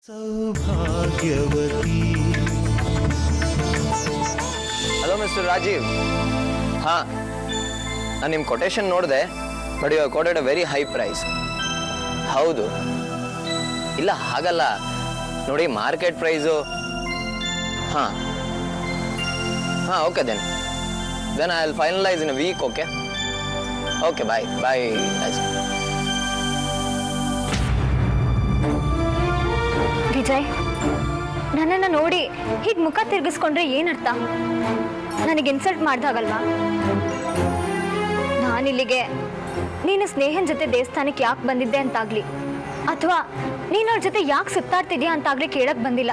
सौभाग्यवती। Hello mister Rajeev. ಹಾಂ, ನಾನು ನಿಮ್ಮ ಕೊಟೇಶನ್ ನೋಡಿದೆ, but you quoted a very high price. ಹೌದು, ಇಲ್ಲ ಹಾಗಲ್ಲ ನೋಡಿ, ಮಾರ್ಕೆಟ್ ಪ್ರೈಸು. ಹಾಂ ಹಾಂ, okay then I will finalise in a week. Okay okay, bye bye. Vijay, ನನ್ನನ್ನು ನೋಡಿ ಹೀಗೆ ಮುಖ ತಿರುಗಿಸ್ಕೊಂಡ್ರೆ ಏನರ್ಥ? ನನಗೆ ಇನ್ಸಲ್ಟ್ ಮಾಡ್ದಾಗಲ್ವಾ? ನಾನಿಲ್ಲಿಗೆ ನೀನು ಸ್ನೇಹನ್ ಜೊತೆ ದೇವಸ್ಥಾನಕ್ಕೆ ಯಾಕೆ ಬಂದಿದ್ದೆ ಅಂತಾಗ್ಲಿ, ಅಥವಾ ನೀನು ಅವ್ರ ಜೊತೆ ಯಾಕೆ ಸುತ್ತಾಡ್ತಿದ್ಯಾ ಅಂತಾಗ್ಲಿ ಕೇಳಕ್ ಬಂದಿಲ್ಲ.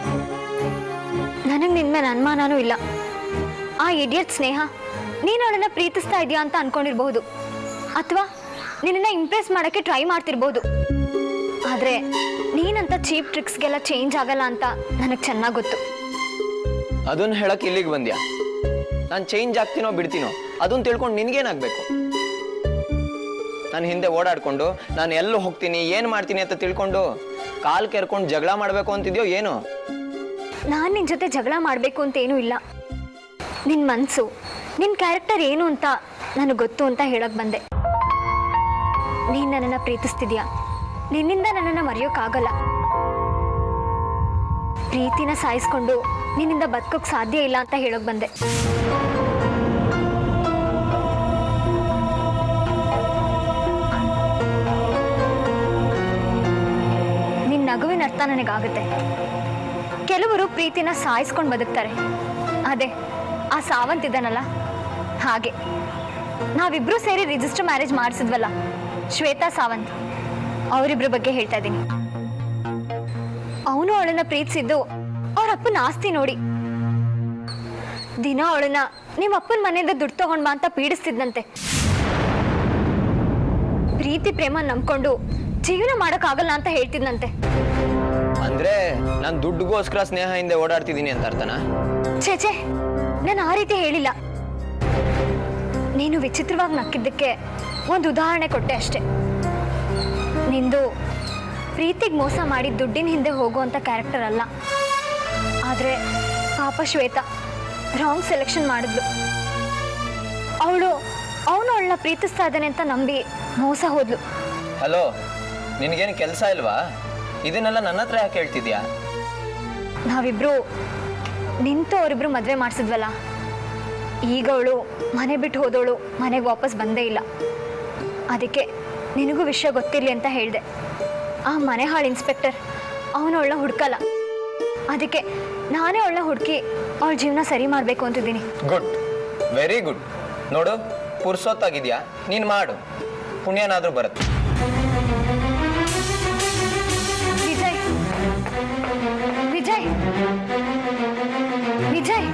ನನಗೆ ನಿನ್ನ ಮೇಲೆ ಅನುಮಾನನೂ ಇಲ್ಲ. ಆ ಇಡಿಯಟ್ ಸ್ನೇಹ ನೀನು ಅವಳನ್ನ ಪ್ರೀತಿಸ್ತಾ ಇದೆಯಾ ಅಂತ ಅನ್ಕೊಂಡಿರ್ಬಹುದು, ಅಥವಾ ನಿನ್ನನ್ನ ಇಂಪ್ರೆಸ್ ಮಾಡೋಕ್ಕೆ ಟ್ರೈ ಮಾಡ್ತಿರ್ಬೋದು. ಆದರೆ ನೀನಂತ ಚೀಪ್ ಟ್ರಿಕ್ಸ್ಗೆಲ್ಲ ಚೇಂಜ್ ಆಗಲ್ಲ ಅಂತ ನನಗೆ ಚೆನ್ನಾಗಿ ಗೊತ್ತು. ಅದನ್ನ ಹೇಳಕ್ಕೆ ಇಲ್ಲಿಗೆ ಬಂದ್ಯಾ? ನಾನು ಚೇಂಜ್ ಆಗ್ತೀನೋ ಬಿಡ್ತೀನೋ ಅದನ್ನ ತಿಳ್ಕೊಂಡು ನಿನಗೇನಾಗಬೇಕು? ನಾನು ಹಿಂದೆ ಓಡಾಡ್ಕೊಂಡು ನಾನು ಎಲ್ಲೂ ಹೋಗ್ತೀನಿ ಏನು ಮಾಡ್ತೀನಿ ಅಂತ ತಿಳ್ಕೊಂಡು ಕಾಲು ಕೆರ್ಕೊಂಡು ಜಗಳ ಮಾಡಬೇಕು ಅಂತಿದ್ಯೋ ಏನು? ನಾನು ನಿನ್ನ ಜೊತೆ ಜಗಳ ಮಾಡಬೇಕು ಅಂತ ಏನೂ ಇಲ್ಲ. ನಿನ್ನ ಮನಸ್ಸು, ನಿನ್ನ ಕ್ಯಾರೆಕ್ಟರ್ ಏನು ಅಂತ ನನಗೆ ಗೊತ್ತು ಅಂತ ಹೇಳಕ್ಕೆ ಬಂದೆ. ನೀನು ನನ್ನನ್ನು ಪ್ರೀತಿಸ್ತಿದ್ಯಾ, ನಿನ್ನಿಂದ ನನ್ನನ್ನು ಮರೆಯೋಕ್ಕಾಗಲ್ಲ. ಪ್ರೀತಿನ ಸಾಯಿಸ್ಕೊಂಡು ನಿನ್ನಿಂದ ಬದುಕೋಕ್ಕೆ ಸಾಧ್ಯ ಇಲ್ಲ ಅಂತ ಹೇಳೋಕೆ ಬಂದೆ. ನಿನ್ನ ನಗುವಿನ ಅರ್ಥ ನನಗಾಗುತ್ತೆ. ಕೆಲವರು ಪ್ರೀತಿನ ಸಾಯಿಸ್ಕೊಂಡು ಬದುಕ್ತಾರೆ. ಅದೇ ಆ ಸಾವಂತ್ ಇದ್ದಾನಲ್ಲ, ಹಾಗೆ ನಾವಿಬ್ರು ಸೇರಿ ರಿಜಿಸ್ಟರ್ ಮ್ಯಾರೇಜ್ ಮಾಡಿಸಿದ್ವಲ್ಲ, ಶ್ವೇತಾ ಸಾವಂತ್, ಅವರಿಬ್ರ ಬಗ್ಗೆ ಹೇಳ್ತಾ ಇದ್ದೀನಿ. ಅವನು ಅವಳನ್ನ ಪ್ರೀತಿಸಿದ್ದು ಅವ್ರ ಅಪ್ಪನ ಆಸ್ತಿ ನೋಡಿ. ದಿನ ಅವಳನ್ನ ನಿಮ್ಮ ಅಪ್ಪನ ಮನೆಯಿಂದ ದುಡ್ಡು ತಗೊಂಡ್ ಬಾ ಅಂತ ಪೀಡಿಸ್ತಿದ್ನಂತೆ. ಪ್ರೀತಿ ಪ್ರೇಮ ನಂಬ್ಕೊಂಡು ಜೀವನ ಮಾಡೋಕ್ಕಾಗಲ್ಲ ಅಂತ ಹೇಳ್ತಿದ್ನಂತೆ. ಅಂದ್ರೆ ನಾನು ದುಡ್ಡುಗೋಸ್ಕರ ಸ್ನೇಹ ಹಿಂದೆ ಓಡಾಡ್ತಿದ್ದೀನಿ ಅಂತ ಅರ್ಥನಾ? ಛೇ, ನಾನು ಆ ರೀತಿ ಹೇಳಿಲ್ಲ. ನೀನು ವಿಚಿತ್ರವಾಗಿ ನಕ್ಕಿದ್ದಕ್ಕೆ ಒಂದು ಉದಾಹರಣೆ ಕೊಟ್ಟೆ ಅಷ್ಟೆ. ನಿಂದು ಪ್ರೀತಿಗೆ ಮೋಸ ಮಾಡಿ ದುಡ್ಡಿನ ಹಿಂದೆ ಹೋಗುವಂಥ ಕ್ಯಾರೆಕ್ಟರ್ ಅಲ್ಲ. ಆದರೆ ಪಾಪ ಶ್ವೇತಾ ರಾಂಗ್ ಸೆಲೆಕ್ಷನ್ ಮಾಡಿದ್ಲು. ಅವನು ಅವಳನ್ನ ಪ್ರೀತಿಸ್ತಾ ಇದ್ದಾನೆ ಅಂತ ನಂಬಿ ಮೋಸ ಹೋದ್ಲು. ಹಲೋ, ನಿನಗೇನು ಕೆಲಸ ಇಲ್ವಾ? ಇದನ್ನೆಲ್ಲ ನನ್ನ ಹತ್ರ ಯಾಕೆ ಹೇಳ್ತಿದ್ಯಾ? ನಾವಿಬ್ರು ನಿಂತು ಅವರಿಬ್ರು ಮದುವೆ ಮಾಡಿಸಿದ್ವಲ್ಲ, ಈಗ ಅವಳು ಮನೆ ಬಿಟ್ಟು ಹೋದವಳು ಮನೆಗೆ ವಾಪಸ್ ಬಂದೇ ಇಲ್ಲ. ಅದಕ್ಕೆ ನಿನಗೂ ವಿಷಯ ಗೊತ್ತಿರಲಿ ಅಂತ ಹೇಳಿದೆ. ಆ ಮನೆ ಹಾಳು ಇನ್ಸ್ಪೆಕ್ಟರ್ ಅವನು ಅವಳನ್ನ ಹುಡ್ಕಲ್ಲ. ಅದಕ್ಕೆ ನಾನೇ ಅವಳನ್ನ ಹುಡುಕಿ ಅವಳ ಜೀವನ ಸರಿ ಮಾಡಬೇಕು ಅಂತಿದ್ದೀನಿ. Good, very good. ನೋಡು, ಪುರ್ಸೊತ್ತಾಗಿದ್ಯಾ, ನೀನು ಮಾಡು, ಪುಣ್ಯನಾದರೂ ಬರುತ್ತೆ. ವಿಜಯ್ ವಿಜಯ್ ವಿಜಯ್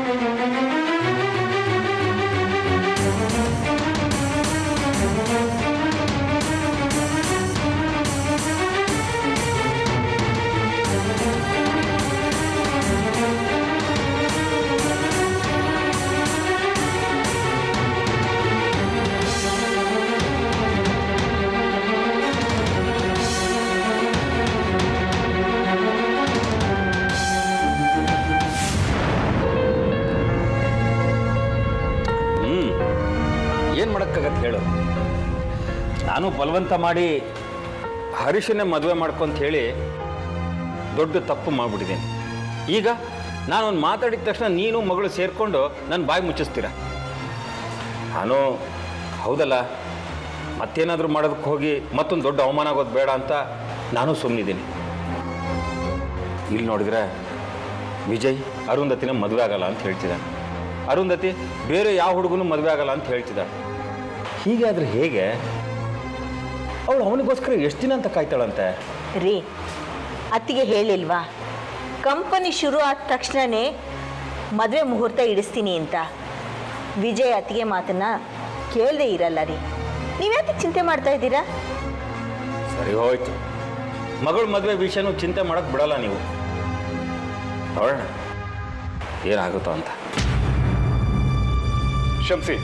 ಏನು ಮಾಡೋಕ್ಕಾಗತ್ತೆ ಹೇಳು? ನಾನು ಬಲವಂತ ಮಾಡಿ ಹರೀಶನ್ನೇ ಮದುವೆ ಮಾಡ್ಕೊಂತ ಹೇಳಿ ದೊಡ್ಡ ತಪ್ಪು ಮಾಡಿಬಿಟ್ಟಿದ್ದೀನಿ. ಈಗ ನಾನೊಂದು ಮಾತಾಡಿದ ತಕ್ಷಣ ನೀನು ಮಗಳು ಸೇರಿಕೊಂಡು ನನ್ನ ಬಾಯಿ ಮುಚ್ಚಿಸ್ತೀರ. ನಾನು ಹೌದಲ್ಲ, ಮತ್ತೇನಾದರೂ ಮಾಡೋದಕ್ಕೆ ಹೋಗಿ ಮತ್ತೊಂದು ದೊಡ್ಡ ಅವಮಾನ ಆಗೋದು ಬೇಡ ಅಂತ ನಾನು ಸುಮ್ಮನಿದ್ದೀನಿ. ಇಲ್ಲಿ ನೋಡಿದ್ರೆ ವಿಜಯ್ ಅರುಂಧತಿನ ಮದುವೆ ಆಗಲ್ಲ ಅಂತ ಹೇಳ್ತಿದ್ದಾನೆ. ಅರುಂಧತಿ ಬೇರೆ ಯಾವ ಹುಡುಗನೂ ಮದುವೆ ಆಗಲ್ಲ ಅಂತ ಹೇಳ್ತಿದ್ದಾಳೆ. ಹೀಗೆ ಆದರೆ ಹೇಗೆ? ಅವಳು ಅವನಿಗೋಸ್ಕರ ಎಷ್ಟು ದಿನ ಅಂತ ಕಾಯ್ತಾಳಂತೆ? ರೀ, ಅತ್ತಿಗೆ ಹೇಳಿಲ್ವಾ ಕಂಪನಿ ಶುರು ಆದ ತಕ್ಷಣವೇ ಮದುವೆ ಮುಹೂರ್ತ ಇಡಿಸ್ತೀನಿ ಅಂತ? ವಿಜಯ್ ಅತ್ತಿಗೆ ಮಾತನ್ನ ಕೇಳದೇ ಇರಲ್ಲ ರೀ. ನೀವ್ಯಾಕೆ ಚಿಂತೆ ಮಾಡ್ತಾ ಇದ್ದೀರಾ? ಸರಿ ಹೋಯ್ತು, ಮಗಳ ಮದುವೆ ವಿಷಯನೂ ಚಿಂತೆ ಮಾಡೋಕ್ಕೆ ಬಿಡಲ್ಲ ನೀವು. ನೋಡೋಣ ಏನಾಗುತ್ತೋ ಅಂತ. ಶಂಸಿ,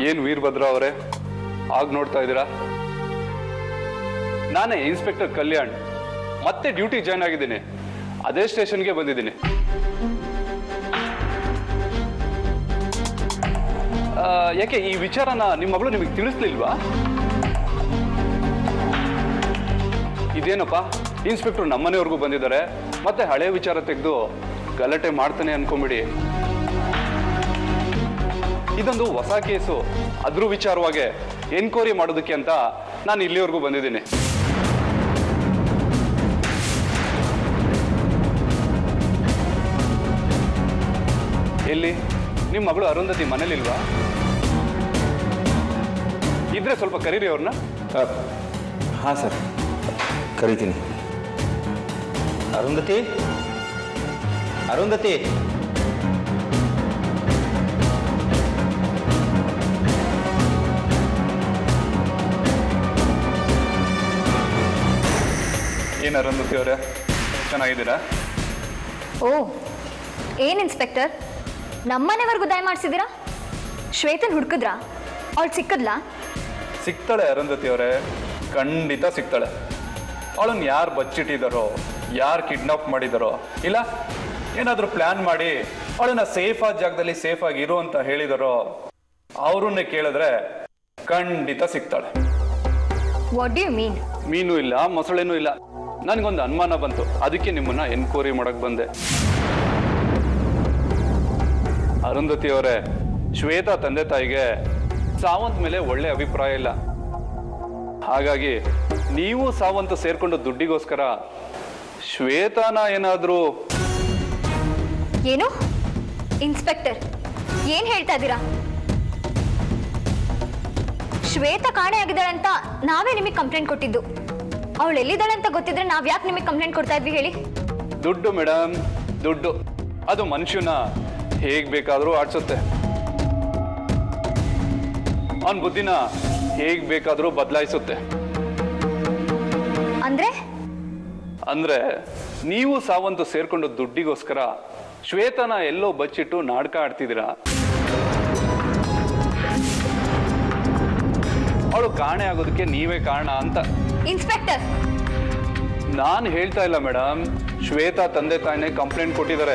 ಏನು ವೀರಭದ್ರ ಅವರೇ ಆಗ ನೋಡ್ತಾ ಇದ್ದೀರಾ? ನಾನೇ ಇನ್ಸ್ಪೆಕ್ಟರ್ ಕಲ್ಯಾಣ್, ಮತ್ತೆ ಡ್ಯೂಟಿ ಜಾಯ್ನ್ ಆಗಿದ್ದೀನಿ. ಅದೇ ಸ್ಟೇಷನ್ಗೆ ಬಂದಿದ್ದೀನಿ. ಯಾಕೆ ಈ ವಿಚಾರನ ನಿಮ್ಮ ಮಗಳು ನಿಮಗೆ ತಿಳಿಸ್ಲಿಲ್ವಾ? ಇದೇನಪ್ಪ, ಇನ್ಸ್ಪೆಕ್ಟರ್ ನಮ್ಮನೆಯವ್ರಿಗೂ ಬಂದಿದ್ದಾರೆ, ಮತ್ತೆ ಹಳೆ ವಿಚಾರ ತೆಗೆದು ಗಲಾಟೆ ಮಾಡ್ತಾನೆ ಅನ್ಕೊಂಬಿಡಿ. ಇದೊಂದು ಹೊಸ ಕೇಸು, ಅದ್ರ ವಿಚಾರವಾಗಿ ಎನ್ಕ್ವೈರಿ ಮಾಡೋದಕ್ಕೆ ಅಂತ ನಾನು ಇಲ್ಲಿವರೆಗೂ ಬಂದಿದ್ದೀನಿ. ಎಲ್ಲಿ ನಿಮ್ಮ ಮಗಳು ಅರುಂಧತಿ ಮನೇಲಿಲ್ವಾ? ಇದ್ರೆ ಸ್ವಲ್ಪ ಕರೀರಿ ಅವ್ರನ್ನ. ಹಾಂ ಸರ್, ಕರಿತೀನಿ. ಅರುಂಧತಿ, ಅರುಂಧತಿ. ಏನು ಅರುಂಧತಿ ಅವರೇ, ಚೆನ್ನಾಗಿದ್ದೀರಾ? ಓ, ಏನು ಇನ್ಸ್ಪೆಕ್ಟರ್, ನಮ್ಮನೆವರೆಗೂ ದಯ ಮಾಡಿಸಿದ್ದೀರಾ? ಶ್ವೇತನ್ ಹುಡುಕಿದ್ರಾ? ಅವಳು ಸಿಕ್ಕದ್ಲಾ? ಸಿಗ್ತಾಳೆ ಅರುಂಧತಿ ಅವರೇ, ಖಂಡಿತ ಸಿಗ್ತಾಳೆ. ಅವಳನ್ನು ಯಾರು ಬಚ್ಚಿಟ್ಟಿದ್ದಾರೋ, ಯಾರು ಕಿಡ್ನಾಪ್ ಮಾಡಿದಾರೋ, ಇಲ್ಲ ಏನಾದರೂ ಪ್ಲಾನ್ ಮಾಡಿ ಅವಳನ್ನ ಸೇಫ್ ಆದ ಜಾಗದಲ್ಲಿ ಸೇಫ್ ಆಗಿ ಇರು ಅಂತ ಹೇಳಿದಾರೋ, ಅವ್ರನ್ನೇ ಕೇಳಿದ್ರೆ ಖಂಡಿತ ಸಿಗ್ತಾಳೆ. What do you mean? ಮೀನು ಇಲ್ಲ, ಮೊಸಳೆನೂ ಇಲ್ಲ. ನನಗೊಂದು ಅನುಮಾನ ಬಂತು, ಅದಕ್ಕೆ ನಿಮ್ಮನ್ನ ಎನ್ಕ್ವೈರಿ ಮಾಡಕ್ ಬಂದೆ. ಅರುಂಧತಿ ಅವರೇ, ಶ್ವೇತಾ ತಂದೆ ತಾಯಿಗೆ ಸಾವಂತ್ ಮೇಲೆ ಒಳ್ಳೆ ಅಭಿಪ್ರಾಯ ಇಲ್ಲ. ಹಾಗಾಗಿ ನೀವು ಸಾವಂತ್ ಸೇರ್ಕೊಂಡು ದುಡ್ಡಿಗೋಸ್ಕರ ಶ್ವೇತಾನ ಏನಾದ್ರೂ... ಏನು ಇನ್ಸ್ಪೆಕ್ಟರ್, ಏನ್ ಹೇಳ್ತಾ ಇದ್ದೀರಾ? ಶ್ವೇತಾ ಕಾಣೆ ಆಗಿದ್ದಾಳೆ ಅಂತ ನಾವೇ ನಿಮಗೆ ಕಂಪ್ಲೇಂಟ್ ಕೊಟ್ಟಿದ್ದು. ಅವಳು ಎಲ್ಲಿದ್ದಾಳೆ ಅಂತ ಗೊತ್ತಿದ್ರೆ ನಾವ್ ಯಾಕೆ ನಿಮಗೆ ಕಂಪ್ಲೇಂಟ್ ಕೊಡ್ತಾ ಇದ್ವಿ ಹೇಳಿ? ದುಡ್ಡು ಮೇಡಮ್, ದುಡ್ಡು ಅದು ಮನುಷ್ಯನ ಹೇಗ್ ಬೇಕಾದ್ರೂ ಆಡ್ಸುತ್ತೆ. ಅವನ ಬುದ್ಧಿನ ಹೇಗ್ ಬೇಕಾದ್ರೂ ಬದಲಾಯಿಸುತ್ತೆ. ಅಂದ್ರೆ ನೀವು ಸಾವಂತು ಸೇರ್ಕೊಂಡು ದುಡ್ಡಿಗೋಸ್ಕರ ಶ್ವೇತನ ಎಲ್ಲೋ ಬಚ್ಚಿಟ್ಟು ನಾಟಕ ಆಡ್ತಿದ್ದೀರಾ. ಅವಳು ಕಾಣೆ ಆಗೋದಕ್ಕೆ ನೀವೇ ಕಾರಣ ಅಂತ. ಇನ್ಸ್ಪೆಕ್ಟರ್, ನಾನು ಹೇಳ್ತಾ ಇಲ್ಲ ಮೇಡಮ್, ಶ್ವೇತಾ ತಂದೆ ತಾಯಿನೇ ಕಂಪ್ಲೇಂಟ್ ಕೊಟ್ಟಿದ್ದಾರೆ.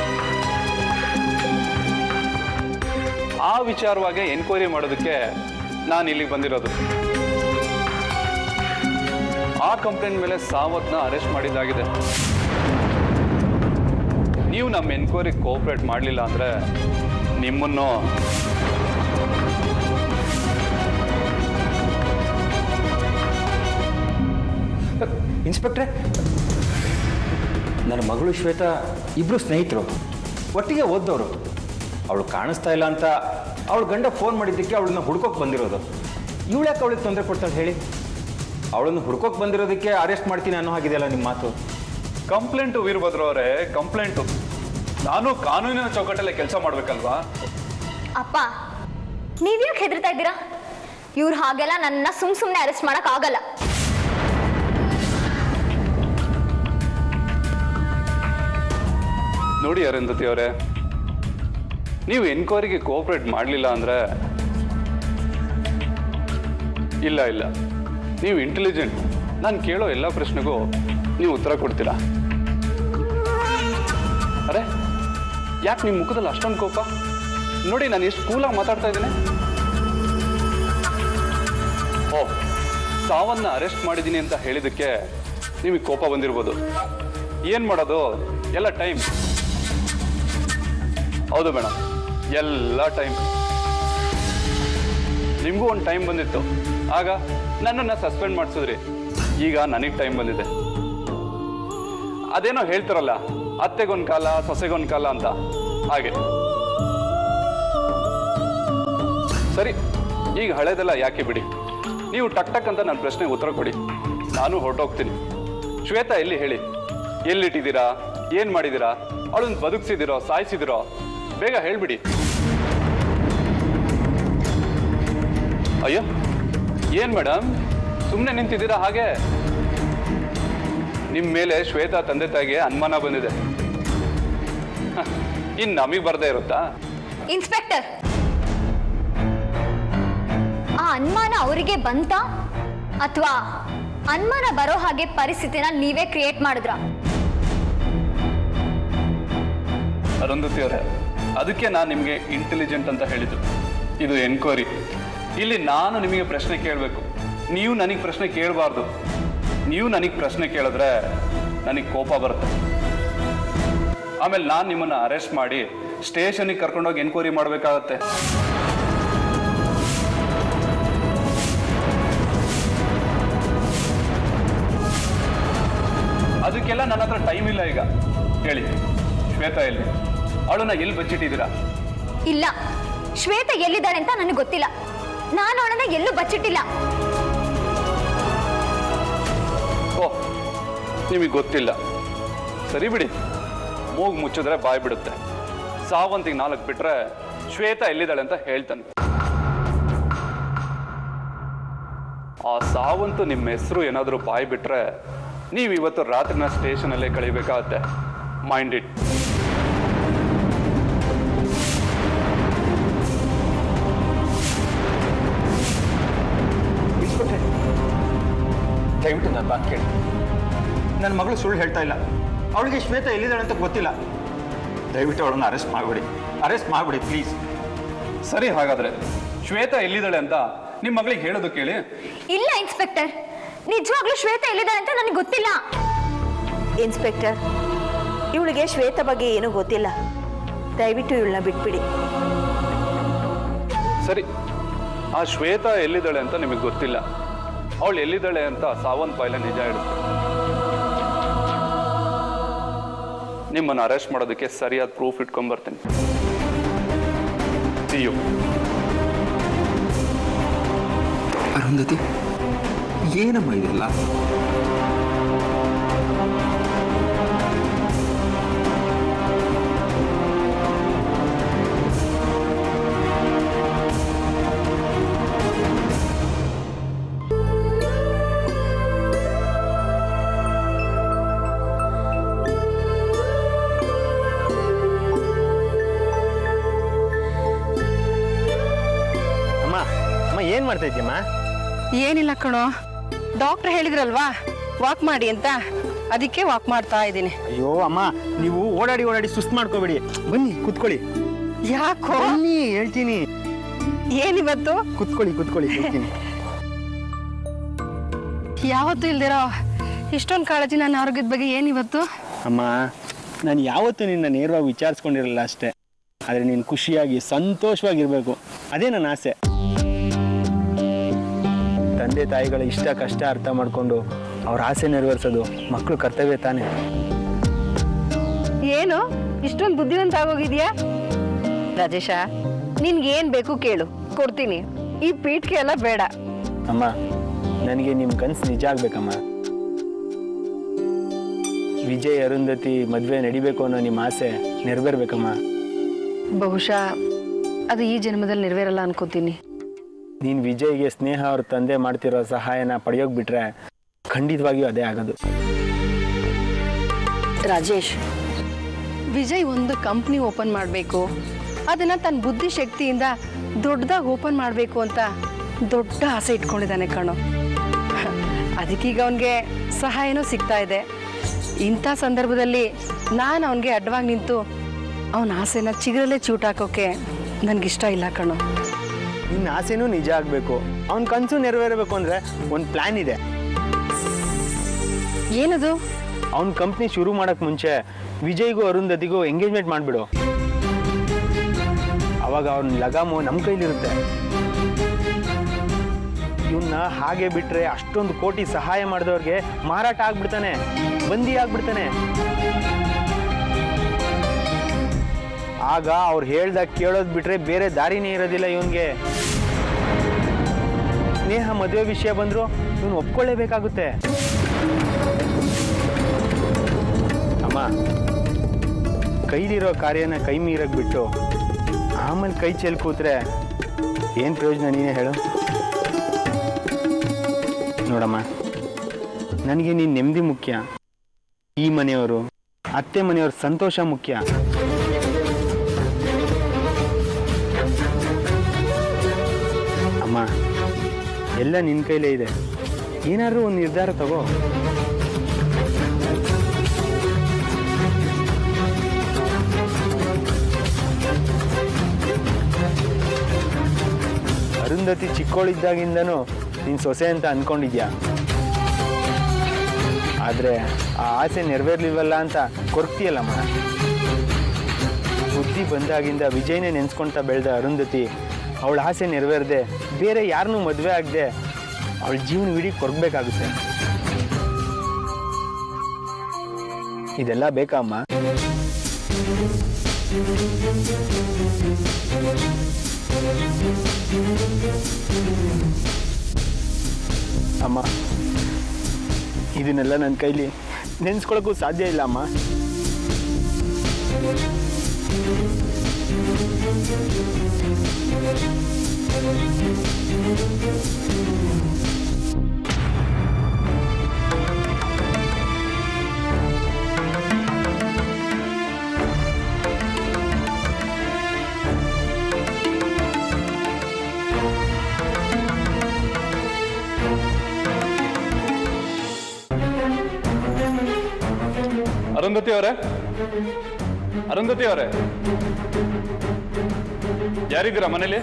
ಆ ವಿಚಾರವಾಗಿ ಎನ್ಕ್ವೈರಿ ಮಾಡೋದಕ್ಕೆ ನಾನು ಇಲ್ಲಿಗೆ ಬಂದಿರೋದು. ಆ ಕಂಪ್ಲೇಂಟ್ ಮೇಲೆ ಸಾವತ್ನ ಅರೆಸ್ಟ್ ಮಾಡಿದ್ದಾಗಿದೆ. ನೀವು ನಮ್ಮ ಎನ್ಕ್ವೈರಿ ಕೋಆಪರೇಟ್ ಮಾಡಲಿಲ್ಲ ಅಂದ್ರೆ ನಿಮ್ಮನ್ನು... ಇನ್ಸ್ಪೆಕ್ಟ್ರೆ, ನನ್ನ ಮಗಳು ಶ್ವೇತಾ ಇಬ್ಬರು ಸ್ನೇಹಿತರು, ಒಟ್ಟಿಗೆ ಓದ್ದವರು. ಅವಳು ಕಾಣಿಸ್ತಾ ಇಲ್ಲ ಅಂತ ಅವಳು ಗಂಡ ಫೋನ್ ಮಾಡಿದ್ದಕ್ಕೆ ಅವಳನ್ನ ಹುಡ್ಕೋಕೆ ಬಂದಿರೋದು. ಇವಳು ಯಾಕೆ ಅವಳಿಗೆ ತೊಂದರೆ ಕೊಡ್ತಾಳೆ ಹೇಳಿ? ಅವಳನ್ನು ಹುಡ್ಕೋಕೆ ಬಂದಿರೋದಕ್ಕೆ ಅರೆಸ್ಟ್ ಮಾಡ್ತೀನಿ ಅನ್ನೋ ಹಾಗಿದೆಯಲ್ಲ ನಿಮ್ಮ ಮಾತು. ಕಂಪ್ಲೇಂಟು ವೀರಭದ್ರ ಅವರೇ, ಕಂಪ್ಲೇಂಟು. ನಾನು ಕಾನೂನಿನ ಚೌಕಟ್ಟಲ್ಲೇ ಕೆಲಸ ಮಾಡ್ಬೇಕಲ್ವಾ? ಅಪ್ಪ, ನೀವ್ಯಾಕೆ ಹೆದರ್ತಾ ಇದ್ದೀರಾ? ಇವ್ರು ಹಾಗೆಲ್ಲ ನನ್ನ ಸುಮ್ಮನೆ ಅರೆಸ್ಟ್ ಮಾಡಕ್ ಆಗಲ್ಲ. ನೋಡಿ ಅರುಂಧತಿ ಅವರೇ, ನೀವು ಎನ್ಕ್ವೈರಿಗೆ ಕೋಆಪರೇಟ್ ಮಾಡಲಿಲ್ಲ ಅಂದ್ರೆ... ಇಲ್ಲ, ನೀವು ಇಂಟೆಲಿಜೆಂಟ್. ನಾನು ಕೇಳೋ ಎಲ್ಲ ಪ್ರಶ್ನೆಗೂ ನೀವು ಉತ್ತರ ಕೊಡ್ತೀರಾ. ಅರೆ, ಯಾಕೆ ನಿಮ್ಮ ಮುಖದಲ್ಲಿ ಅಷ್ಟೊಂದು ಕೋಪ? ನೋಡಿ, ನಾನು ಎಷ್ಟು ಕೂಲಾಗಿ ಮಾತಾಡ್ತಾ ಇದ್ದೀನಿ. ಓ, ಸಾವನ್ನ ಅರೆಸ್ಟ್ ಮಾಡಿದ್ದೀನಿ ಅಂತ ಹೇಳಿದ್ದಕ್ಕೆ ನಿಮಗೆ ಕೋಪ ಬಂದಿರ್ಬೋದು. ಏನು ಮಾಡೋದು, ಎಲ್ಲ ಟೈಮ್. ಹೌದು ಮೇಡಮ್, ಎಲ್ಲ ಟೈಮ್. ನಿಮಗೂ ಒಂದು ಟೈಮ್ ಬಂದಿತ್ತು, ಆಗ ನನ್ನನ್ನು ಸಸ್ಪೆಂಡ್ ಮಾಡಿಸಿದ್ರಿ. ಈಗ ನನಗೆ ಟೈಮ್ ಬಂದಿದೆ. ಅದೇನೋ ಹೇಳ್ತಾರಲ್ಲ, ಅತ್ತೆಗೊಂದು ಕಾಲ ಸೊಸೆಗೊಂದು ಕಾಲ ಅಂತ, ಹಾಗೆ. ಸರಿ, ಈಗ ಹಳೇದೆಲ್ಲ ಯಾಕೆ ಬಿಡಿ. ನೀವು ಟಕ್ ಟಕ್ ಅಂತ ನನ್ನ ಪ್ರಶ್ನೆಗೆ ಉತ್ತರ ಕೊಡಿ, ನಾನು ಹೊರಟೋಗ್ತೀನಿ. ಶ್ವೇತಾ ಎಲ್ಲಿ ಹೇಳಿ? ಎಲ್ಲಿಟ್ಟಿದ್ದೀರಾ? ಏನು ಮಾಡಿದ್ದೀರಾ? ಅವಳನ್ನು ಬದುಕಿಸಿದಿರೋ ಸಾಯಿಸಿದಿರೋ? ಬೇಗ ಹೇಳ್ಬಿಡಿ. ಅಯ್ಯೋ, ಏನ್ ಮೇಡಮ್ ಸುಮ್ಮನೆ ನಿಂತಿದ್ದೀರಾ ಹಾಗೆ? ನಿಮ್ಮ ಮೇಲೆ ಶ್ವೇತಾ ತಂದೆ ತಾಯಿಗೆ ಅನುಮಾನ ಬಂದಿದೆ. ಇನ್ನು ನಮಗೆ ಬರ್ದೇ ಇರುತ್ತಾ? ಇನ್ಸ್ಪೆಕ್ಟರ್, ಆ ಅನುಮಾನ ಅವರಿಗೆ ಬಂತ ಅಥವಾ ಅನುಮಾನ ಬರೋ ಹಾಗೆ ಪರಿಸ್ಥಿತಿನ ನೀವೇ ಕ್ರಿಯೇಟ್ ಮಾಡಿದ್ರ? ಅರುಂಧತಿ ಅವರೇ, ಅದಕ್ಕೆ ನಾನು ನಿಮಗೆ ಇಂಟೆಲಿಜೆಂಟ್ ಅಂತ ಹೇಳಿದ್ದು. ಇದು ಎನ್ಕ್ವೈರಿ. ಇಲ್ಲಿ ನಾನು ನಿಮಗೆ ಪ್ರಶ್ನೆ ಕೇಳಬೇಕು, ನೀವು ನನಗೆ ಪ್ರಶ್ನೆ ಕೇಳಬಾರ್ದು. ನೀವು ನನಗೆ ಪ್ರಶ್ನೆ ಕೇಳಿದ್ರೆ ನನಗೆ ಕೋಪ ಬರುತ್ತೆ. ಆಮೇಲೆ ನಾನು ನಿಮ್ಮನ್ನು ಅರೆಸ್ಟ್ ಮಾಡಿ ಸ್ಟೇಷನ್ಗೆ ಕರ್ಕೊಂಡೋಗಿ ಎನ್ಕ್ವೈರಿ ಮಾಡಬೇಕಾಗತ್ತೆ. ಅದಕ್ಕೆಲ್ಲ ನನ್ನ ಹತ್ರ ಟೈಮ್ ಇಲ್ಲ ಈಗ. ಹೇಳಿ, ಶ್ವೇತಾ ಎಲ್ಲಿ? ಅವಳನ್ನ ಎಲ್ಲಿ ಬಚ್ಚಿಟ್ಟಿದ್ದೀರಾ? ಇಲ್ಲ, ಶ್ವೇತಾ ಎಲ್ಲಿದ್ದಾಳೆ ಅಂತ ನನಗೆ ಗೊತ್ತಿಲ್ಲ. ನಾನು ಅವಳನ್ನ ಎಲ್ಲೂ ಬಚ್ಚಿಟ್ಟಿಲ್ಲ. ಓ, ನಿಮಗೆ ಗೊತ್ತಿಲ್ಲ? ಸರಿ ಬಿಡಿ, ಮೂಗು ಮುಚ್ಚಿದ್ರೆ ಬಾಯ್ ಬಿಡುತ್ತೆ. ಸಾವಂತಿಗೆ 4 ಬಿಟ್ರೆ ಶ್ವೇತಾ ಎಲ್ಲಿದ್ದಾಳೆ ಅಂತ ಹೇಳ್ತಾನೆ. ಆ ಸಾವಂತು ನಿಮ್ಮ ಹೆಸರು ಏನಾದರೂ ಬಾಯ್ ಬಿಟ್ರೆ ನೀವು ಇವತ್ತು ರಾತ್ರಿನ ಸ್ಟೇಷನಲ್ಲೇ ಕಳಿಬೇಕಾಗತ್ತೆ. Mind it. ದಯವಿಟ್ಟು ನನ್ನ ಮಾತು ಕೇಳಿ. ನನ್ನ ಮಗಳು ಸುಳ್ಳು ಹೇಳ್ತಾ ಇಲ್ಲ. ಅವಳಿಗೆ ಶ್ವೇತಾ ಎಲ್ಲಿದ್ದಾಳೆ ಅಂತ ಗೊತ್ತಿಲ್ಲ. ದಯವಿಟ್ಟು ಅವಳನ್ನು ಅರೆಸ್ಟ್ ಮಾಡಿಬಿಡಿ ಪ್ಲೀಸ್. ಸರಿ, ಹಾಗಾದ್ರೆ ಶ್ವೇತಾ ಎಲ್ಲಿದ್ದಾಳೆ ಅಂತ ನಿಮ್ಮ ಮಗಳಿಗೆ ಹೇಳೋದು ಕೇಳಿ. ಇಲ್ಲ ಇನ್ಸ್ಪೆಕ್ಟರ್, ನಿಜವಾಗ್ಲೂ ಶ್ವೇತಾ ಎಲ್ಲಿದ್ದಾಳೆ ಅಂತ ನನಗೆ ಗೊತ್ತಿಲ್ಲ. ಇನ್ಸ್ಪೆಕ್ಟರ್, ಇವಳಿಗೆ ಶ್ವೇತಾ ಬಗ್ಗೆ ಏನೂ ಗೊತ್ತಿಲ್ಲ. ದಯವಿಟ್ಟು ಇವಳನ್ನ ಬಿಟ್ಬಿಡಿ. ಸರಿ, ಆ ಶ್ವೇತಾ ಎಲ್ಲಿದ್ದಾಳೆ ಅಂತ ನಿಮಗೆ ಗೊತ್ತಿಲ್ಲ. ಅವಳು ಎಲ್ಲಿದ್ದಾಳೆ ಅಂತ ಸಾವಂತ್ ಬಾಯ್ಲೆ ನಿಜ ಇಡುತ್ತೆ. ನಿಮ್ಮನ್ನು ಅರೆಸ್ಟ್ ಮಾಡೋದಕ್ಕೆ ಸರಿಯಾದ ಪ್ರೂಫ್ ಇಟ್ಕೊಂಡ್ಬರ್ತೀನಿ. See you. ಅರುಂಧತಿ, ಏನಮ್ಮ ಇದೆಲ್ಲ? ಏನ್ ಮಾಡ್ತಾ ಇದ್ದೀಯಮ್ಮ? ಏನಿಲ್ಲ ಕಣೋ, ಡಾಕ್ಟರ್ ಹೇಳಿದ್ರಲ್ವಾ ವಾಕ್ ಮಾಡಿ ಅಂತ, ಅದಕ್ಕೆ ವಾಕ್ ಮಾಡ್ತಾ ಇದ್ದೀನಿ. ಅಯ್ಯೋ ಅಮ್ಮ, ನೀವು ಓಡಾಡಿ ಸುಸ್ತು ಮಾಡ್ಕೋಬೇಡಿ. ಬನ್ನಿ ಕುತ್ಕೊಳ್ಳಿ. ಯಾಕೋ? ಬನ್ನಿ, ಹೇಳ್ತೀನಿ. ಏನಿವತ್ತು? ಕುತ್ಕೊಳ್ಳಿ ಹೇಳ್ತೀನಿ. ಯಾವತ್ತೂ ಇಲ್ದಿರೋ ಇಷ್ಟೊಂದು ಕಾಳಜಿ ನನ್ನ ಆರೋಗ್ಯದ ಬಗ್ಗೆ ಏನಿವತ್ತು? ಅಮ್ಮ, ನಾನು ಯಾವತ್ತೂ ನಿನ್ನ ನೇರವಾಗಿ ವಿಚಾರಿಸ್ಕೊಂಡಿರಲಿಲ್ಲ ಅಷ್ಟೇ. ಆದರೆ ನೀನು ಖುಷಿಯಾಗಿ ಸಂತೋಷವಾಗಿರ್ಬೇಕು, ಅದೇ ನನ್ನ ಆಸೆ. ತಂದೆ ತಾಯಿಗಳ ಇಷ್ಟ ಕಷ್ಟ ಅರ್ಥ ಮಾಡಿಕೊಂಡು ಅವ್ರ ಆಸೆ ನೆರವೇರಿಸೋದು ಮಕ್ಕಳು ಕರ್ತವ್ಯ ತಾನೇ. ಏನು ಇಷ್ಟೊಂದು ಬುದ್ಧಿವಂತ ಆಗೋಗಿದ್ಯಾ? ರಾಜೇಶ, ನಿನ್ಗೇನ್ ಬೇಕು ಕೇಳು, ಕೊಡ್ತೀನಿ. ಈ ಪೀಠಕ್ಕೆ ಎಲ್ಲ ಬೇಡ. ಅಮ್ಮ, ನನಗೆ ನಿಮ್ಮ ಕನಸು ನಿಜ ಆಗ್ಬೇಕಮ್ಮ. ವಿಜಯ್ ಅರುಂಧತಿ ಮದುವೆ ನಡಿಬೇಕು ಅನ್ನೋ ನಿಮ್ಮ ಆಸೆ ನೆರವೇರ್ಬೇಕಮ್ಮ. ಬಹುಶಃ ಅದು ಈ ಜನ್ಮದಲ್ಲಿ ನೆರವೇರಲ್ಲ ಅನ್ಕೋತೀನಿ. ನೀನು ವಿಜಯ್ಗೆ ಸ್ನೇಹ ಅವ್ರ ತಂದೆ ಮಾಡ್ತಿರೋ ಸಹಾಯನ ಪಡೆಯೋಕೆ ಬಿಟ್ರೆ ಖಂಡಿತವಾಗಿಯೂ ಅದೇ ಆಗೋದು. ರಾಜೇಶ್, ವಿಜಯ್ ಒಂದು ಕಂಪ್ನಿ ಓಪನ್ ಮಾಡಬೇಕು, ಅದನ್ನ ತನ್ನ ಬುದ್ಧಿ ಶಕ್ತಿಯಿಂದ ದೊಡ್ಡದಾಗಿ ಓಪನ್ ಮಾಡಬೇಕು ಅಂತ ದೊಡ್ಡ ಆಸೆ ಇಟ್ಕೊಂಡಿದ್ದಾನೆ ಕಣೋ. ಅದಕ್ಕೀಗ ಅವನಿಗೆ ಸಹಾಯನೂ ಸಿಗ್ತಾ ಇದೆ. ಇಂಥ ಸಂದರ್ಭದಲ್ಲಿ ನಾನು ಅವನಿಗೆ ಅಡ್ಡವಾಗಿ ನಿಂತು ಅವನ ಆಸೆನ ಚಿಗುರಲ್ಲೇ ಚೂಟಾಕೋಕೆ ನನಗಿಷ್ಟ ಇಲ್ಲ ಕಣೋ. ನಿನ್ನ ಆಸೆನೂ ನಿಜ ಆಗಬೇಕು, ಅವನ ಕನಸು ನೆರವೇರಬೇಕು ಅಂದರೆ ಒಂದು ಪ್ಲ್ಯಾನ್ ಇದೆ. ಏನದು? ಅವನ ಕಂಪ್ನಿ ಶುರು ಮಾಡೋಕ್ಕೆ ಮುಂಚೆ ವಿಜಯ್ಗೂ ಅರುಂಧತಿಗೂ ಎಂಗೇಜ್ಮೆಂಟ್ ಮಾಡಿಬಿಡು. ಅವಾಗ ಅವ್ನ ಲಗಾಮು ನಮ್ಮ ಕೈಲಿರುತ್ತೆ. ಇವನ್ನ ಹಾಗೆ ಬಿಟ್ಟರೆ ಅಷ್ಟೊಂದು ಕೋಟಿ ಸಹಾಯ ಮಾಡಿದವ್ರಿಗೆ ಮಾರಾಟ ಆಗ್ಬಿಡ್ತಾನೆ, ಬಂದಿ ಆಗ್ಬಿಡ್ತಾನೆ. ಆಗ ಅವ್ರು ಹೇಳ್ದಾಗ ಕೇಳೋದು ಬಿಟ್ರೆ ಬೇರೆ ದಾರಿನೇ ಇರೋದಿಲ್ಲ ಇವನ್ಗೆ. ಸ್ನೇಹ ಮದುವೆ ವಿಷಯ ಬಂದ್ರು ಇವನು ಒಪ್ಕೊಳ್ಳೇಬೇಕಾಗುತ್ತೆ. ಅಮ್ಮ, ಕೈಲಿರೋ ಕಾರ್ಯನ ಕೈ ಮೀರಕ್ ಬಿಟ್ಟು ಆಮೇಲೆ ಕೈ ಚೆಲ್ ಕೂತ್ರೆ ಏನು ಪ್ರಯೋಜನ, ನೀನೇ ಹೇಳು. ನೋಡಮ್ಮ, ನನಗೆ ನೀನು ನೆಮ್ಮದಿ ಮುಖ್ಯ, ಈ ಮನೆಯವರು ಅತ್ತೆ ಮನೆಯವ್ರ ಸಂತೋಷ ಮುಖ್ಯ. ಅಮ್ಮ, ಎಲ್ಲ ನಿನ್ನ ಕೈಲೇ ಇದೆ, ಏನಾದರೂ ಒಂದು ನಿರ್ಧಾರ ತಗೋ. ಅರುಂಧತಿ ಚಿಕ್ಕವಳಿದ್ದಾಗಿಂದನೂ ನೀನು ಸೊಸೆ ಅಂತ ಅಂದ್ಕೊಂಡಿದ್ಯಾ, ಆದರೆ ಆ ಆಸೆ ನೆರವೇರ್ಲಿಲ್ವಲ್ಲ ಅಂತ ಕೊರಗ್ತೀಯಲ್ಲಮ್ಮ. ಬುದ್ಧಿ ಬಂದಾಗಿಂದ ವಿಜಯನೇ ನೆನೆಸ್ಕೊಳ್ತಾ ಬೆಳೆದ ಅರುಂಧತಿ ಅವಳ ಆಸೆ ನೆರವೇರದೆ ಬೇರೆ ಯಾರನ್ನೂ ಮದುವೆ ಆಗದೆ ಅವಳ ಜೀವನವಿಡೀ ಕೊರಗಬೇಕಾಗುತ್ತೆ. ಇದೆಲ್ಲ ಬೇಕಾ ಅಮ್ಮ? ಅಮ್ಮ, ಇದನ್ನೆಲ್ಲ ನನ್ನ ಕೈಲಿ ನೆನೆಸ್ಕೊಳ್ಳೋಕ್ಕೂ ಸಾಧ್ಯ ಇಲ್ಲ ಅಮ್ಮ. ಅರುಂಧತಿ ಅವರೇ, ಅರುಂಧತಿ ಅವರೇ, ಯಾರಿದ್ದೀರಾ ಮನೇಲಿ?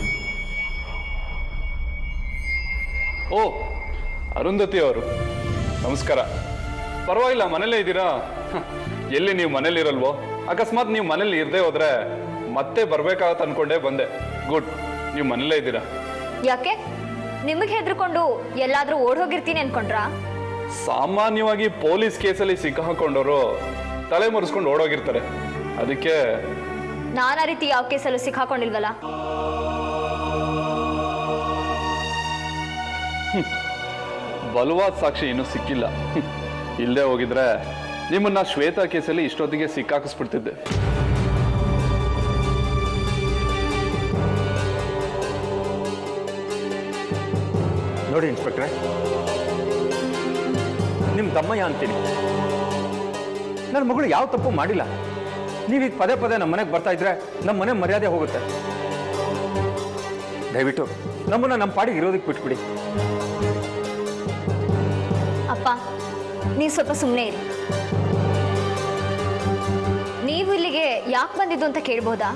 ಓ, ಅರುಂಧತಿ ಅವರು, ನಮಸ್ಕಾರ. ಪರವಾಗಿಲ್ಲ, ಮನೇಲೇ ಇದ್ದೀರಾ? ಎಲ್ಲಿ ನೀವು ಮನೇಲಿರಲ್ವೋ? ಅಕಸ್ಮಾತ್ ನೀವು ಮನೇಲಿ ಇರದೆ ಹೋದ್ರೆ ಮತ್ತೆ ಬರ್ಬೇಕಾಗತ್ತೆ ಅನ್ಕೊಂಡೇ ಬಂದೆ. ಗುಡ್, ನೀವು ಮನೇಲೇ ಇದ್ದೀರಾ. ಯಾಕೆ ನಿಮಗೆ ಹೆದರ್ಕೊಂಡು ಎಲ್ಲಾದ್ರೂ ಓಡ್ ಹೋಗಿರ್ತೀನಿ ಅನ್ಕೊಂಡ್ರಾ? ಸಾಮಾನ್ಯವಾಗಿ ಪೊಲೀಸ್ ಕೇಸಲ್ಲಿ ಸಿಕ್ಕಾಕೊಂಡವರು ತಲೆ ಮುರಿಸ್ಕೊಂಡು ಓಡೋಗಿರ್ತಾರೆ, ಅದಕ್ಕೆ. ನಾನು ಆ ರೀತಿ ಯಾವ ಕೇಸಲ್ಲೂ ಸಿಕ್ಕಾಕೊಂಡಿಲ್ವಲ್ಲ. ಬಲವಾದ ಸಾಕ್ಷಿ ಇನ್ನೂ ಸಿಕ್ಕಿಲ್ಲ. ಇಲ್ಲದೆ ಹೋಗಿದ್ರೆ ನಿಮ್ಮನ್ನ ಶ್ವೇತಾ ಕೇಸಲ್ಲಿ ಇಷ್ಟೊತ್ತಿಗೆ ಸಿಕ್ಕಾಕಿಸ್ಬಿಡ್ತಿದ್ದೆ. ನೋಡಿ ಇನ್ಸ್ಪೆಕ್ಟ್ರೆ, ನಿಮ್ಮ ತಮ್ಮಯ್ಯ ಅಂತೀನಿ. ನನ್ನ ಮಗಳು ಯಾವ ತಪ್ಪು ಮಾಡಿಲ್ಲ. ನೀವೀಗ ಪದೇ ಪದೇ ನಮ್ಮ ಮನೆಗೆ ಬರ್ತಾ ಇದ್ರೆ ನಮ್ಮ ಮನೆ ಮರ್ಯಾದೆ ಹೋಗುತ್ತೆ. ದಯವಿಟ್ಟು ನಮ್ಮನ್ನ ನಮ್ಮ ಪಾಡಿಗೆ ಇರೋದಕ್ಕೆ ಬಿಟ್ಬಿಡಿ. ಅಪ್ಪ, ನೀವು ಸ್ವಲ್ಪ ಸುಮ್ಮನೆ ಇರಿ. ನೀವು ಇಲ್ಲಿಗೆ ಯಾಕೆ ಬಂದಿದ್ದು ಅಂತ ಕೇಳ್ಬೋದಾ?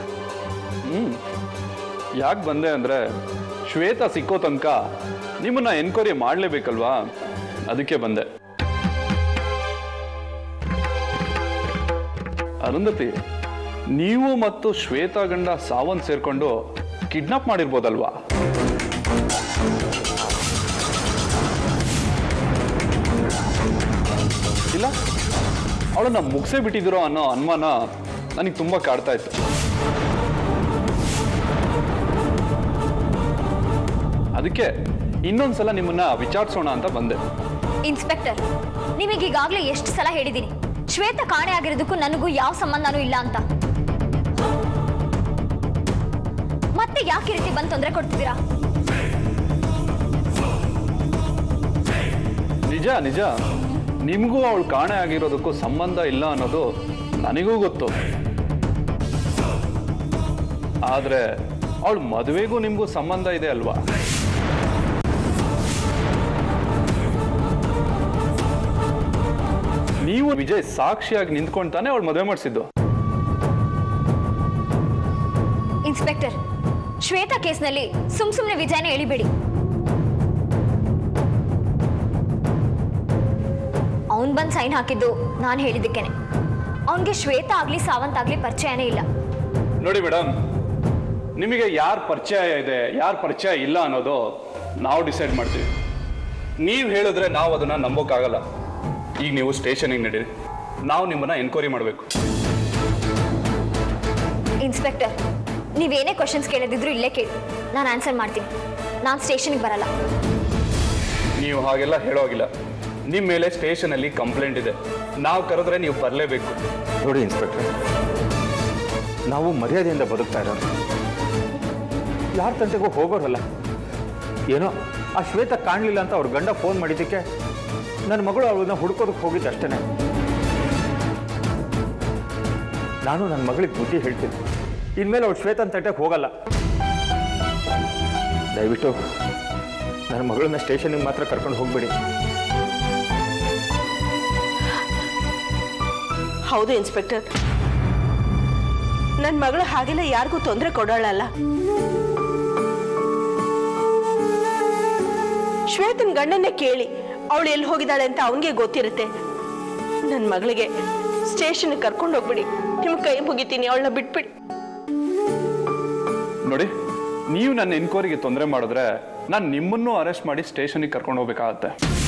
ಯಾಕೆ ಬಂದೆ ಅಂದ್ರೆ, ಶ್ವೇತಾ ಸಿಕ್ಕೋ ತನಕ ನಿಮ್ಮನ್ನ ಎನ್ಕ್ವೈರಿ ಮಾಡಲೇಬೇಕಲ್ವಾ, ಅದಕ್ಕೆ ಬಂದೆ. ಅರುಂಧತಿ, ನೀವು ಮತ್ತು ಶ್ವೇತಾ ಗಂಡ ಸಾವಂತ್ ಸೇರ್ಕೊಂಡು ಕಿಡ್ನಾಪ್ ಮಾಡಿರ್ಬೋದಲ್ವಾ? ಇಲ್ಲ, ಅವಳನ್ನ ಮುಗಿಸೇ ಬಿಟ್ಟಿದ್ದೀರೋ ಅನ್ನೋ ಅನುಮಾನ ನನಗೆ ತುಂಬಾ ಕಾಡ್ತಾ ಇತ್ತು. ಅದಕ್ಕೆ ಇನ್ನೊಂದ್ಸಲ ನಿಮ್ಮನ್ನ ವಿಚಾರಿಸೋಣ ಅಂತ ಬಂದೆ. ಇನ್ಸ್ಪೆಕ್ಟರ್, ನಿಮಗೆ ಈಗಾಗಲೇ ಎಷ್ಟು ಸಲ ಹೇಳಿದ್ದೀನಿ, ಶ್ವೇತಾ ಕಾಣೆ ಆಗಿರೋದಕ್ಕೂ ನನಗೂ ಯಾವ ಸಂಬಂಧನೂ ಇಲ್ಲ ಅಂತ. ಮತ್ತೆ ಯಾಕೆ ಈ ರೀತಿ ಬಂದು ತೊಂದರೆ ಕೊಡ್ತಿದ್ದೀರಾ? ನಿಜ ನಿಜ, ನಿಮಗೂ ಅವಳು ಕಾಣೆ ಆಗಿರೋದಕ್ಕೂ ಸಂಬಂಧ ಇಲ್ಲ ಅನ್ನೋದು ನನಗೂ ಗೊತ್ತು. ಆದ್ರೆ ಅವಳ ಮದುವೆಗೂ ನಿಮಗೂ ಸಂಬಂಧ ಇದೆ ಅಲ್ವಾ? ನೀವು ವಿಜಯ್ ಸಾಕ್ಷಿಯಾಗಿ ನಿಂತ್ಕೊಂಡ್ತಾನೆ ಅವಳು ಮದುವೆ ಮಾಡಿಸಿದ್ದು. ಇನ್ಸ್ಪೆಕ್ಟರ್, ಶ್ವೇತಾ ಕೇಸ್ನಲ್ಲಿ ಸುಮ್ನೆ ವಿಜಯನ ಎಳಿಬೇಡಿ. ಅವನ್ ಬಂದು ಸೈನ್ ಹಾಕಿದ್ದು ನಾನು ಹೇಳಿದ್ದಕ್ಕೇನೆ. ಅವನಿಗೆ ಶ್ವೇತಾ ಆಗ್ಲಿ ಸಾವಂತ್ ಆಗ್ಲಿ ಪರಿಚಯನೇ ಇಲ್ಲ. ನೋಡಿ ಮೇಡಮ್, ನಿಮಗೆ ಯಾರು ಪರಿಚಯ ಇದೆ ಯಾರು ಪರಿಚಯ ಇಲ್ಲ ಅನ್ನೋದು ನಾವು ಡಿಸೈಡ್ ಮಾಡ್ತೀವಿ. ನೀವು ಹೇಳಿದ್ರೆ ನಾವು ಅದನ್ನ ನಂಬೋಕ್ಕಾಗಲ್ಲ. ಈಗ ನೀವು ಸ್ಟೇಷನಿಗೆ ನಡೀರಿ, ನಾವು ನಿಮ್ಮನ್ನ ಎನ್ಕ್ವೈರಿ ಮಾಡಬೇಕು. ಇನ್ಸ್ಪೆಕ್ಟರ್, ನೀವೇನೇ ಕ್ವಶನ್ಸ್ ಕೇಳದಿದ್ರು ಇಲ್ಲೇ ಕೇಳಿ, ನಾನು ಆನ್ಸರ್ ಮಾಡ್ತೀನಿ. ನಾನು ಸ್ಟೇಷನ್ಗೆ ಬರಲ್ಲ. ನೀವು ಹಾಗೆಲ್ಲ ಹೇಳೋಗಿಲ್ಲ. ನಿಮ್ಮ ಮೇಲೆ ಸ್ಟೇಷನಲ್ಲಿ ಕಂಪ್ಲೇಂಟ್ ಇದೆ. ನಾವು ಕರೆದ್ರೆ ನೀವು ಬರಲೇಬೇಕು. ನೋಡಿ ಇನ್ಸ್ಪೆಕ್ಟ್ರೆ, ನಾವು ಮರ್ಯಾದೆಯಿಂದ ಬದುಕ್ತಾ ಇರೋರು, ಯಾರ ತಂಟೆಗೂ ಹೋಗೋರಲ್ಲ. ಏನೋ ಆ ಶ್ವೇತ ಕಾಣಲಿಲ್ಲ ಅಂತ ಅವ್ರ ಗಂಡ ಫೋನ್ ಮಾಡಿದ್ದಕ್ಕೆ ನನ್ನ ಮಗಳು ಅವಳನ್ನ ಹುಡ್ಕೋದಕ್ಕೆ ಹೋಗಿದ್ದು ಅಷ್ಟೇ. ನಾನು ನನ್ನ ಮಗಳಿಗೆ ಬುದ್ಧಿ ಹೇಳ್ತೀನಿ, ಇನ್ಮೇಲೆ ಅವಳು ಶ್ವೇತನ ತಂಟೆಗೆ ಹೋಗಲ್ಲ. ದಯವಿಟ್ಟು ನನ್ನ ಮಗಳನ್ನ ಸ್ಟೇಷನ್ಗೆ ಮಾತ್ರ ಕರ್ಕೊಂಡು ಹೋಗ್ಬೇಡಿ. ಹೌದು ಇನ್ಸ್ಪೆಕ್ಟರ್, ನನ್ನ ಮಗಳು ಹಾಗೆಲ್ಲ ಯಾರಿಗೂ ತೊಂದರೆ ಕೊಡೋಳಲ್ಲ. ಶ್ವೇತನ್ ಗಂಡನ್ನೇ ಕೇಳಿ, ಅವಳು ಎಲ್ಲಿ ಹೋಗಿದ್ದಾಳೆ ಅಂತ ಅವನಿಗೆ ಗೊತ್ತಿರುತ್ತೆ. ನನ್ನ ಮಗಳಿಗೆ ಸ್ಟೇಷನ್ಗೆ ಕರ್ಕೊಂಡು ಹೋಗ್ಬಿಡಿ, ನಿಮ್ಮ ಕೈ ಮುಗಿತೀನಿ, ಅವಳನ್ನ ಬಿಟ್ಬಿಡಿ. ನೋಡಿ, ನೀವು ನನ್ನ ಎನ್ಕ್ವೈರಿಗೆ ತೊಂದರೆ ಮಾಡಿದ್ರೆ ನಾನು ನಿಮ್ಮನ್ನು ಅರೆಸ್ಟ್ ಮಾಡಿ ಸ್ಟೇಷನ್ಗೆ ಕರ್ಕೊಂಡು ಹೋಗ್ಬೇಕಾಗತ್ತೆ.